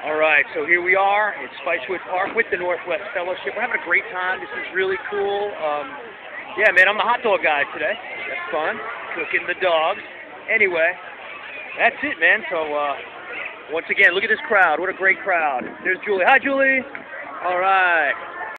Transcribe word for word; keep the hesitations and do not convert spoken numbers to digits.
All right, so here we are at Spicewood Park with the Northwest Fellowship. We're having a great time. This is really cool. Um, yeah, man, I'm the hot dog guy today. That's fun. Cooking the dogs. Anyway, that's it, man. So, uh, once again, look at this crowd. What a great crowd. There's Julie. Hi, Julie. All right.